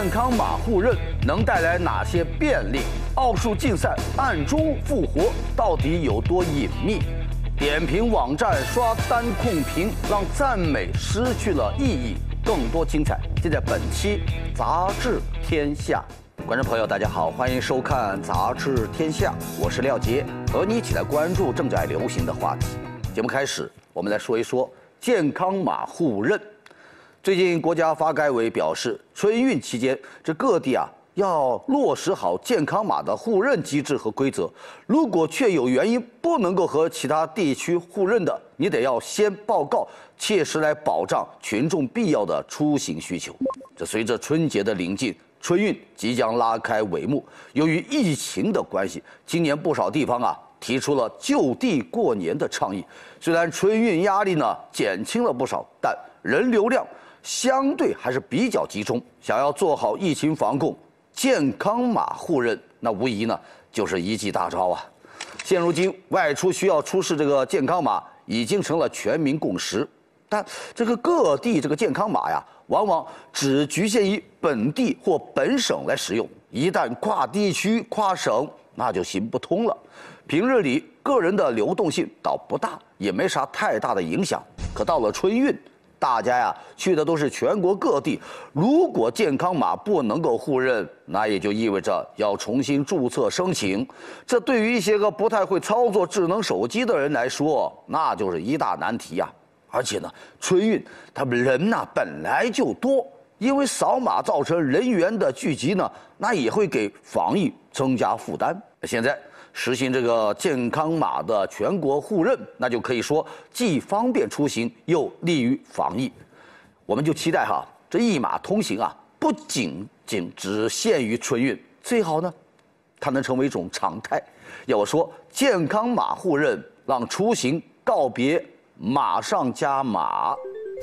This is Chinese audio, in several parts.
健康码互认能带来哪些便利？奥数竞赛暗中复活到底有多隐秘？点评网站刷单控评，让赞美失去了意义。更多精彩尽在本期《杂志天下》。观众朋友，大家好，欢迎收看《杂志天下》，我是廖杰，和你一起来关注正在流行的话题。节目开始，我们来说一说健康码互认。最近，国家发改委表示，春运期间，这各地要落实好健康码的互认机制和规则。如果确有原因不能够和其他地区互认的，你得要先报告，切实来保障群众必要的出行需求。这随着春节的临近，春运即将拉开帷幕。由于疫情的关系，今年不少地方提出了就地过年的倡议。虽然春运压力减轻了不少，但人流量相对还是比较集中。想要做好疫情防控，健康码互认那无疑就是一剂大招啊。现如今外出需要出示这个健康码已经成了全民共识，但这个各地这个健康码往往只局限于本地或本省来使用，一旦跨地区跨省那就行不通了。平日里个人的流动性倒不大，也没啥太大的影响，可到了春运，大家去的都是全国各地，如果健康码不能够互认，那也就意味着要重新注册申请。这对于一些个不太会操作智能手机的人来说，那就是一大难题呀。而且春运他们人本来就多，因为扫码造成人员的聚集那也会给防疫增加负担。现在实行这个健康码的全国互认，那就可以说既方便出行又利于防疫。我们就期待这一码通行不仅只限于春运，最好它能成为一种常态。要我说，健康码互认让出行告别码上加码。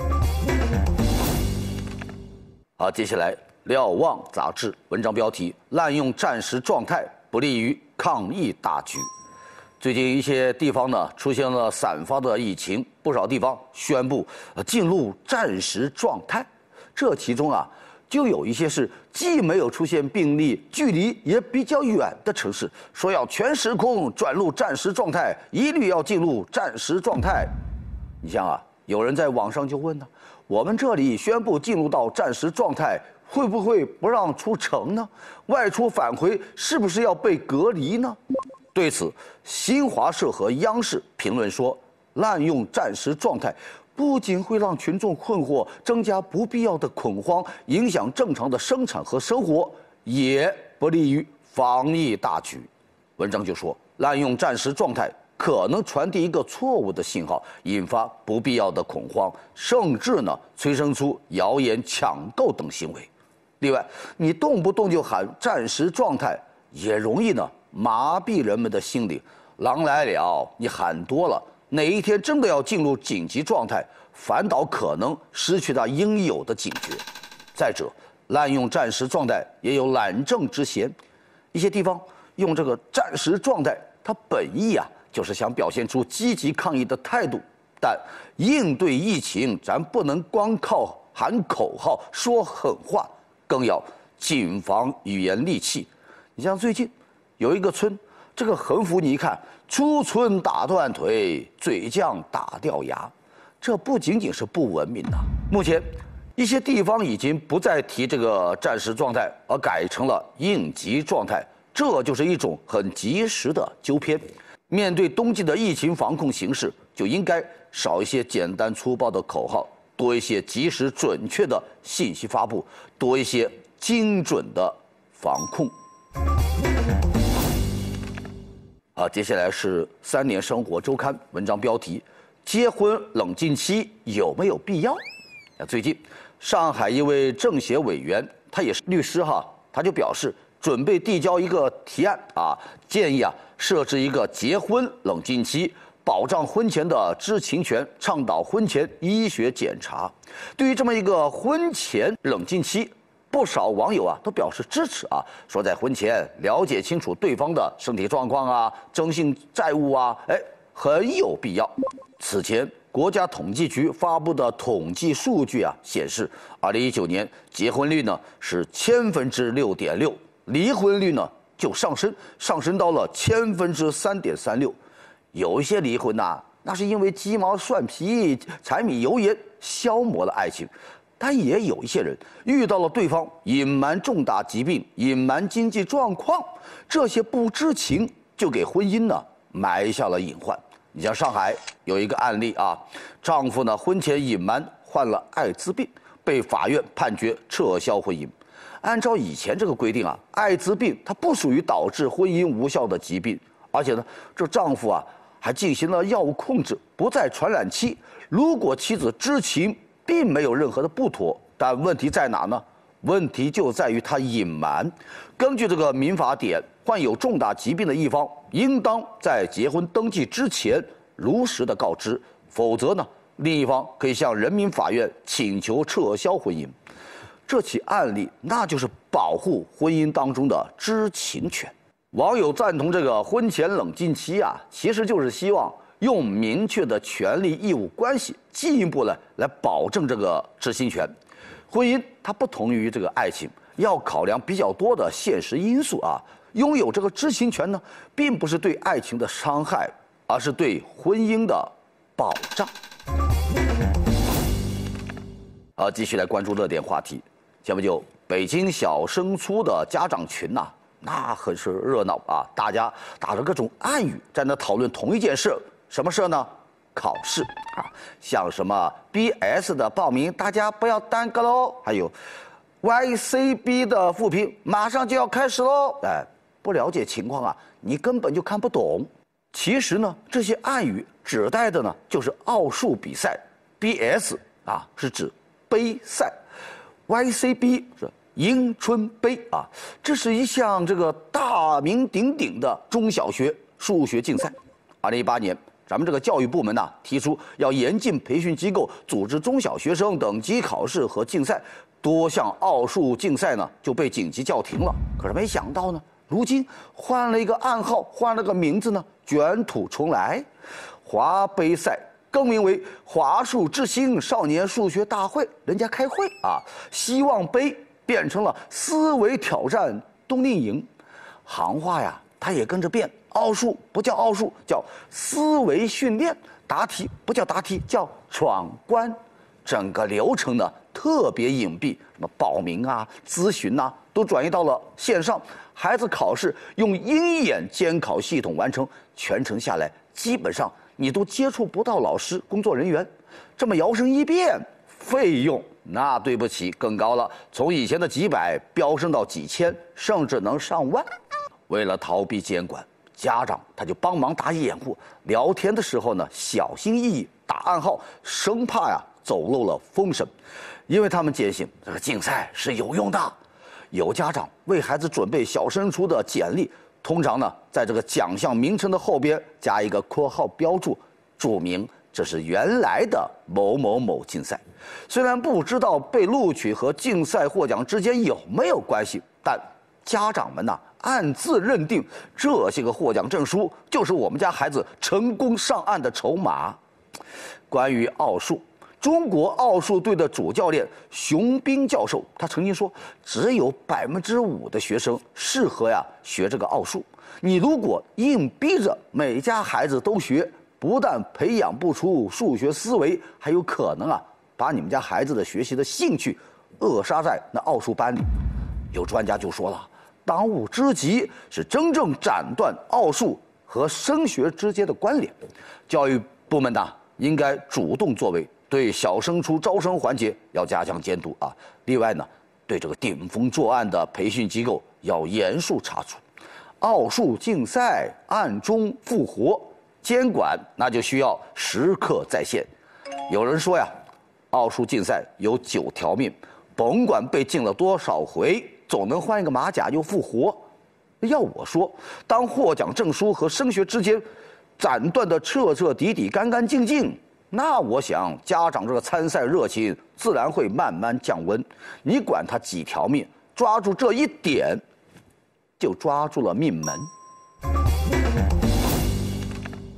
好，接下来瞭望杂志文章标题：滥用战时状态不利于抗疫大局。最近一些地方出现了散发的疫情，不少地方宣布进入战时状态。这其中就有一些是既没有出现病例，距离也比较远的城市，说要全时空转入战时状态，一律要进入战时状态。你像有人在网上就问我们这里宣布进入到战时状态，会不会不让出城呢？外出返回是不是要被隔离呢？对此，新华社和央视评论说，滥用战时状态不仅会让群众困惑，增加不必要的恐慌，影响正常的生产和生活，也不利于防疫大局。文章就说，滥用战时状态可能传递一个错误的信号，引发不必要的恐慌，甚至催生出谣言、抢购等行为。另外，你动不动就喊战时状态，也容易麻痹人们的心理。狼来了，你喊多了，哪一天真的要进入紧急状态，反倒可能失去它应有的警觉。再者，滥用战时状态也有懒政之嫌，一些地方用这个战时状态，它本意就是想表现出积极抗疫的态度，但应对疫情，咱不能光靠喊口号、说狠话，更要谨防语言戾气。你像最近有一个村，这个横幅你一看，出村打断腿，嘴犟打掉牙，这不仅仅是不文明目前一些地方已经不再提这个战时状态，而改成了应急状态，这就是一种很及时的纠偏。面对冬季的疫情防控形势，就应该少一些简单粗暴的口号，多一些及时准确的信息发布，多一些精准的防控。接下来是《3年生活周刊》文章标题：结婚冷静期有没有必要？最近，上海一位政协委员，他也是律师他就表示，准备递交一个提案建议设置一个结婚冷静期，保障婚前的知情权，倡导婚前医学检查。对于这么一个婚前冷静期，不少网友都表示支持说在婚前了解清楚对方的身体状况征信债务很有必要。此前国家统计局发布的统计数据啊显示，2019年结婚率呢是6.6%，离婚率呢就上升到了3.36%。有一些离婚呐，那是因为鸡毛蒜皮、柴米油盐消磨了爱情。但也有一些人遇到了对方隐瞒重大疾病、隐瞒经济状况，这些不知情就给婚姻呢埋下了隐患。你像上海有一个案例啊，丈夫呢婚前隐瞒患了艾滋病，被法院判决撤销婚姻。按照以前这个规定啊，艾滋病它不属于导致婚姻无效的疾病，而且呢，这丈夫啊还进行了药物控制，不在传染期。如果妻子知情，并没有任何的不妥，但问题在哪呢？问题就在于他隐瞒。根据这个民法典，患有重大疾病的一方应当在结婚登记之前如实的告知，否则呢，另一方可以向人民法院请求撤销婚姻。这起案例那就是保护婚姻当中的知情权。网友赞同这个婚前冷静期啊，其实就是希望用明确的权利义务关系进一步来保证这个知情权。婚姻它不同于这个爱情，要考量比较多的现实因素啊。拥有这个知情权呢，并不是对爱情的伤害，而是对婚姻的保障。好，继续来关注热点话题。前不久，北京小升初的家长群呐，那很是热闹啊，大家打着各种暗语在那讨论同一件事。什么事呢？考试啊，像什么 BS 的报名，大家不要耽搁喽；还有 YCB 的复评，马上就要开始喽。哎，不了解情况啊，你根本就看不懂。其实呢，这些暗语指代的呢，就是奥数比赛。BS 啊，是指杯赛；YCB 是迎春杯啊，这是一项这个大名鼎鼎的中小学数学竞赛。2018年，咱们这个教育部门呢提出要严禁培训机构组织中小学生等级考试和竞赛，多项奥数竞赛呢就被紧急叫停了。可是没想到呢，如今换了一个暗号，换了个名字呢，卷土重来，华杯赛更名为华数之星少年数学大会，人家开会啊，希望杯变成了思维挑战冬令营，行话呀，它也跟着变。奥数不叫奥数，叫思维训练；答题不叫答题，叫闯关。整个流程呢特别隐蔽，什么报名啊、咨询啊，都转移到了线上。孩子考试用鹰眼监考系统完成，全程下来基本上你都接触不到老师、工作人员。这么摇身一变，费用那对不起更高了，从以前的几百飙升到几千，甚至能上万。为了逃避监管，家长他就帮忙打掩护，聊天的时候呢，小心翼翼打暗号，生怕呀走漏了风声。因为他们坚信这个竞赛是有用的。有家长为孩子准备小升初的简历，通常呢在这个奖项名称的后边加一个括号标注，注明这是原来的某某某竞赛。虽然不知道被录取和竞赛获奖之间有没有关系，但家长们呢暗自认定这些个获奖证书就是我们家孩子成功上岸的筹码。关于奥数，中国奥数队的主教练熊斌教授他曾经说，只有5%的学生适合呀学这个奥数。你如果硬逼着每家孩子都学，不但培养不出数学思维，还有可能啊把你们家孩子的学习的兴趣扼杀在那奥数班里。有专家就说了，当务之急是真正斩断奥数和升学之间的关联。教育部门呢应该主动作为，对小升初招生环节要加强监督啊。另外呢，对这个顶风作案的培训机构要严肃查处。奥数竞赛暗中复活，监管那就需要时刻在线。有人说呀，奥数竞赛有9条命，甭管被禁了多少回，总能换一个马甲又复活。要我说，当获奖证书和升学之间斩断的彻彻底底、干干净净，那我想家长这个参赛热情自然会慢慢降温。你管他几条命，抓住这一点，就抓住了命门。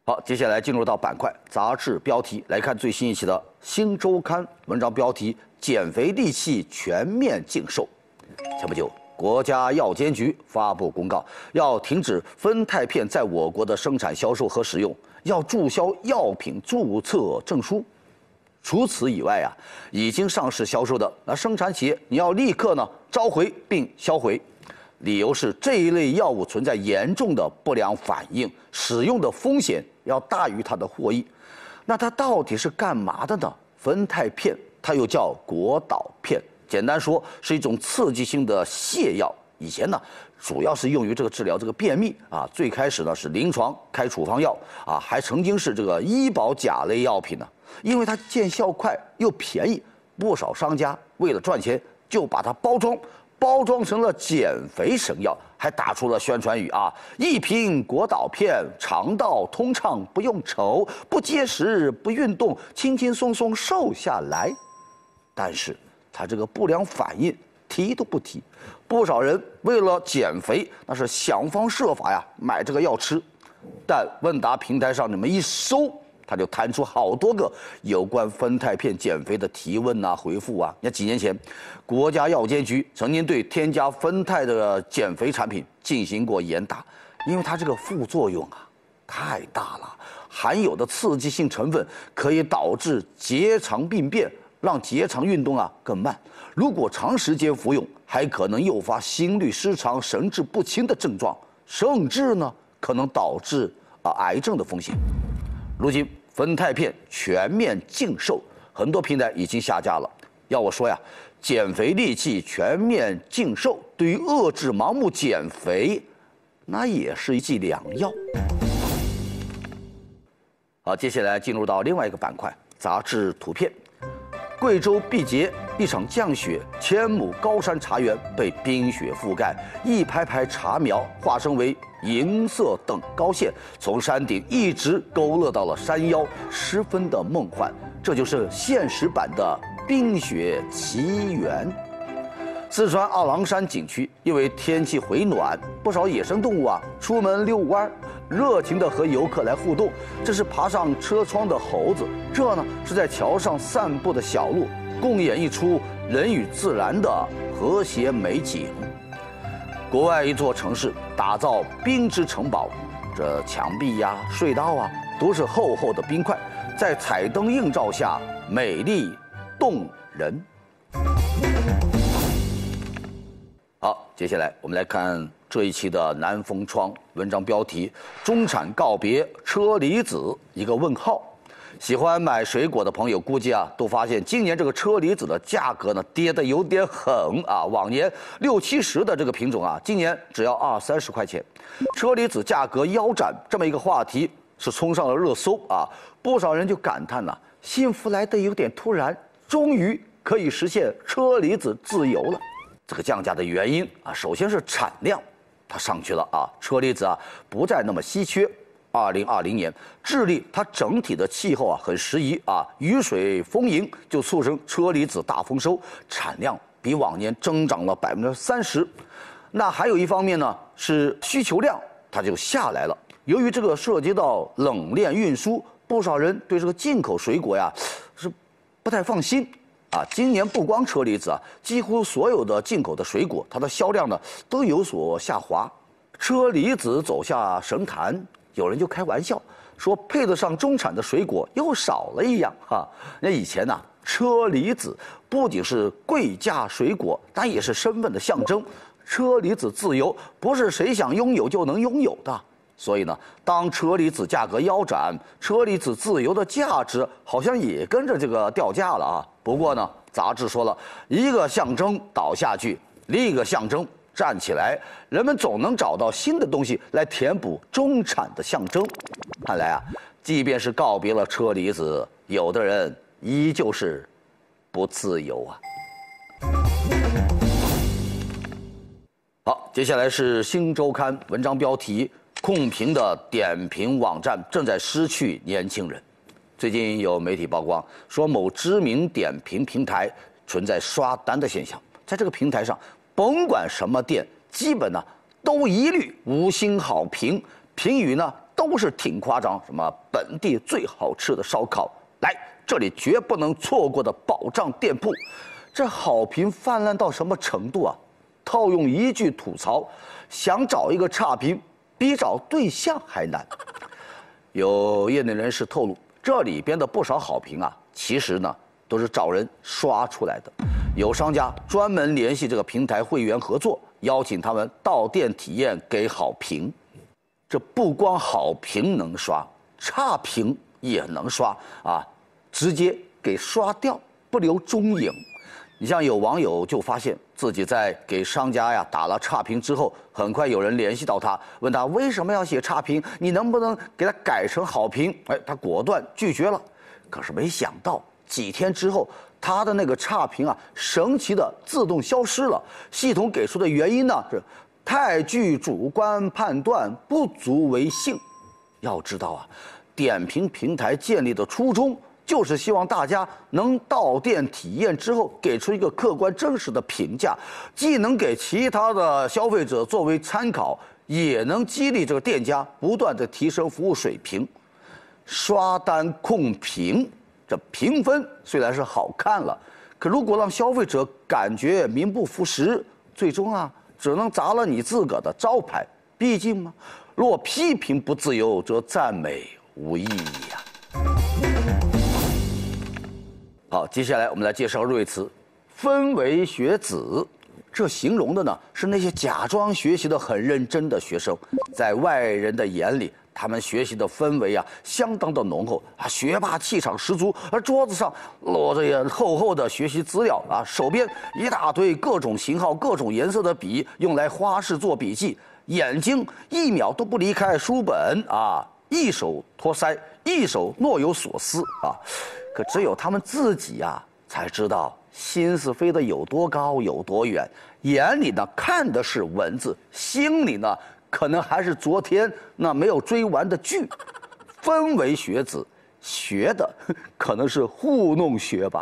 好，接下来进入到板块杂志标题，来看最新一期的《新周刊》文章标题：减肥利器全面禁售。前不久，国家药监局发布公告，要停止酚酞片在我国的生产、销售和使用，要注销药品注册证书。除此以外啊，已经上市销售的生产企业，你要立刻召回并销毁。理由是这一类药物存在严重的不良反应，使用的风险要大于它的获益。那它到底是干嘛的呢？酚酞片它又叫果导片，简单说是一种刺激性的泻药。以前主要是用于治疗便秘啊。最开始是临床开处方药啊，还曾经是医保甲类药品呢。因为它见效快又便宜，不少商家为了赚钱就把它包装成了减肥神药，还打出了宣传语啊：一瓶果导片，肠道通畅不用愁，不节食不运动，轻轻松松瘦下来。但是它不良反应提都不提，不少人为了减肥那是想方设法买这个药吃，但问答平台上你们一搜，他就弹出好多个有关酚酞片减肥的提问回复啊。你看几年前，国家药监局曾经对添加酚酞的减肥产品进行过严打，因为它副作用太大了，含有的刺激性成分可以导致结肠病变，让结肠运动更慢。如果长时间服用，还可能诱发心律失常、神志不清的症状，甚至可能导致癌症的风险。如今酚酞片全面禁售，很多平台已经下架了。要我说减肥利器全面禁售，对于遏制盲目减肥，那也是一剂良药。好，接下来进入到另外一个板块，杂志图片。贵州毕节一场降雪，1000亩高山茶园被冰雪覆盖，一排排茶苗化身为银色等高线，从山顶一直勾勒到了山腰，十分的梦幻。这就是现实版的冰雪奇缘。四川二郎山景区因为天气回暖，不少野生动物出门遛弯，热情地和游客来互动。这是爬上车窗的猴子，这是在桥上散步的小鹿，共演一出人与自然的和谐美景。国外一座城市打造冰之城堡，这墙壁隧道都是厚厚的冰块，在彩灯映照下美丽动人。好，接下来我们来看这一期的南风窗文章标题：中产告别车厘子，一个问号。喜欢买水果的朋友估计都发现今年车厘子的价格跌得有点狠啊！往年60、70的品种今年只要20、30块钱。车厘子价格腰斩这么一个话题是冲上了热搜啊！不少人就感叹幸福来得有点突然，终于可以实现车厘子自由了。这个降价的原因首先是产量，它上去了车厘子不再那么稀缺。2020年，智利它整体的气候很适宜雨水丰盈，就促成车厘子大丰收，产量比往年增长了30%。那还有一方面是需求量它就下来了。由于涉及到冷链运输，不少人对进口水果是不太放心。今年不光车厘子几乎所有的进口的水果，它的销量都有所下滑。车厘子走下神坛，有人就开玩笑说，配得上中产的水果又少了一样那以前车厘子不仅是贵价水果，但也是身份的象征。车厘子自由不是谁想拥有就能拥有的。所以当车厘子价格腰斩，车厘子自由的价值好像也跟着掉价了不过杂志说了，一个象征倒下去，另一个象征站起来，人们总能找到新的东西来填补中产的象征。看来即便是告别了车厘子，有的人依旧是不自由好，接下来是《新周刊》文章标题：控评的点评网站正在失去年轻人。最近有媒体曝光说，某知名点评平台存在刷单的现象。在这个平台上，甭管什么店，基本都一律5星好评，评语都是挺夸张，什么本地最好吃的烧烤，来这里绝不能错过的保障店铺，这好评泛滥到什么程度啊？套用一句吐槽，想找一个差评比找对象还难。有业内人士透露，这里边的不少好评啊，其实呢都是找人刷出来的。有商家专门联系这个平台会员合作，邀请他们到店体验给好评。这不光好评能刷，差评也能刷啊，直接给刷掉，不留踪影。你像有网友就发现自己在给商家呀打了差评之后，很快有人联系到他，问他为什么要写差评，你能不能给他改成好评？哎，他果断拒绝了。可是没想到几天之后，他的那个差评啊，神奇的自动消失了。系统给出的原因呢是太具主观判断，不足为信。要知道啊，点评平台建立的初衷就是希望大家能到店体验之后给出一个客观真实的评价，既能给其他的消费者作为参考，也能激励这个店家不断的提升服务水平。刷单控评，这评分虽然是好看了，可如果让消费者感觉名不副实，最终啊只能砸了你自个儿的招牌。毕竟嘛，若批评不自由，则赞美无意义呀。好，接下来我们来介绍瑞词“氛围学子”。这形容的呢是那些假装学习的很认真的学生，在外人的眼里，他们学习的氛围啊相当的浓厚啊，学霸气场十足。而桌子上摞着厚厚的学习资料啊，手边一大堆各种型号、各种颜色的笔，用来花式做笔记。眼睛一秒都不离开书本啊，一手托腮，一手若有所思啊。可只有他们自己啊才知道，心思飞得有多高有多远，眼里呢看的是文字，心里呢可能还是昨天那没有追完的剧。氛围学子学的可能是糊弄学吧。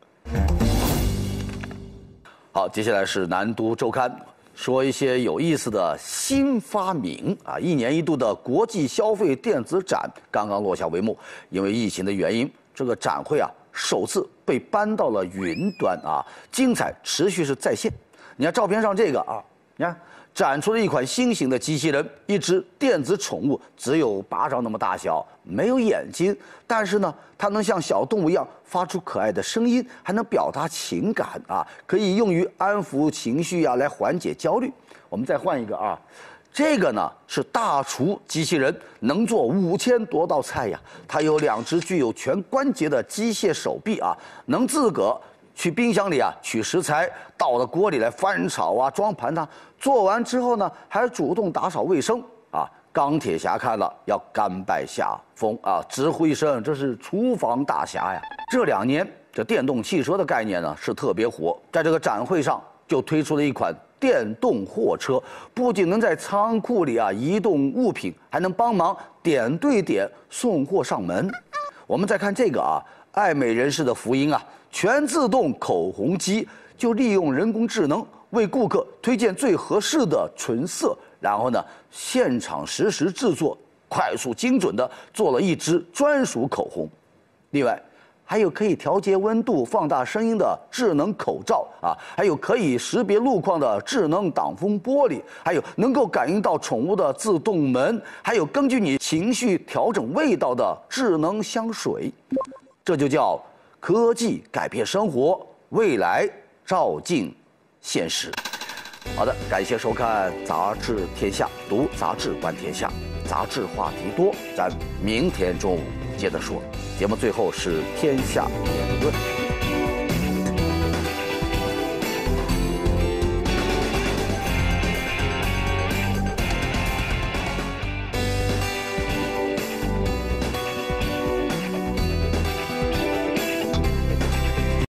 好，接下来是南都周刊，说一些有意思的新发明啊！一年一度的国际消费电子展刚刚落下帷幕，因为疫情的原因，这个展会啊首次被搬到了云端啊，精彩持续是在线。你看照片上这个啊，你看展出了一款新型的机器人，一只电子宠物，只有巴掌那么大小，没有眼睛，但是呢，它能像小动物一样发出可爱的声音，还能表达情感啊，可以用于安抚情绪啊，来缓解焦虑。我们再换一个啊。这个呢是大厨机器人，能做5000多道菜呀。它有2只具有全关节的机械手臂啊，能自个去冰箱里啊取食材，倒到锅里来翻炒啊、装盘呐。做完之后呢，还主动打扫卫生啊。钢铁侠看了要甘拜下风啊，直呼一声这是厨房大侠呀。这2年这电动汽车的概念呢是特别火，在这个展会上就推出了一款电动货车，不仅能在仓库里啊移动物品，还能帮忙点对点送货上门。我们再看这个啊，爱美人士的福音啊，全自动口红机就利用人工智能为顾客推荐最合适的唇色，然后呢现场实时制作，快速精准的做了一支专属口红。另外还有可以调节温度、放大声音的智能口罩啊，还有可以识别路况的智能挡风玻璃，还有能够感应到宠物的自动门，还有根据你情绪调整味道的智能香水。这就叫科技改变生活，未来照进现实。好的，感谢收看《杂志天下》，读杂志观天下，杂志话题多，咱明天中午接着说。节目最后是天下言论。